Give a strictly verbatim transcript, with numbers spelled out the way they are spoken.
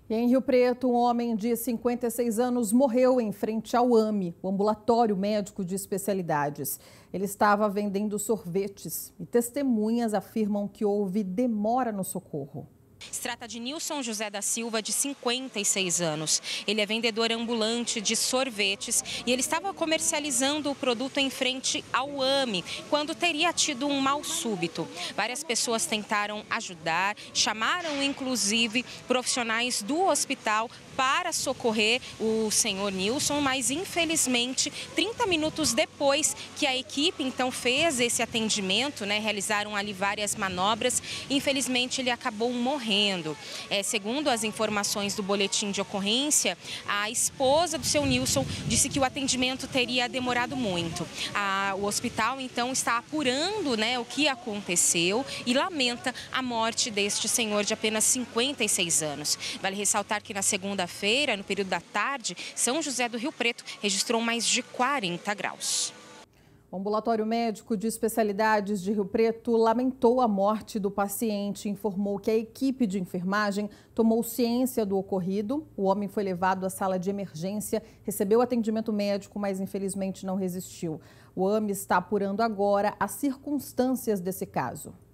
E em Rio Preto, um homem de cinquenta e seis anos morreu em frente ao AME, o Ambulatório Médico de Especialidades. Ele estava vendendo sorvetes e testemunhas afirmam que houve demora no socorro. Se trata de Nilson José da Silva, de cinquenta e seis anos. Ele é vendedor ambulante de sorvetes e ele estava comercializando o produto em frente ao AME, quando teria tido um mal súbito. Várias pessoas tentaram ajudar, chamaram inclusive profissionais do hospital para socorrer o senhor Nilson, mas infelizmente, trinta minutos depois que a equipe então fez esse atendimento, né, realizaram ali várias manobras, infelizmente ele acabou morrendo. É, segundo as informações do boletim de ocorrência, a esposa do seu Nilson disse que o atendimento teria demorado muito. A, o hospital então está apurando, né, o que aconteceu e lamenta a morte deste senhor de apenas cinquenta e seis anos. Vale ressaltar que na segunda feira, no período da tarde, São José do Rio Preto registrou mais de quarenta graus. O Ambulatório Médico de Especialidades de Rio Preto lamentou a morte do paciente e informou que a equipe de enfermagem tomou ciência do ocorrido. O homem foi levado à sala de emergência, recebeu atendimento médico, mas infelizmente não resistiu. O AME está apurando agora as circunstâncias desse caso.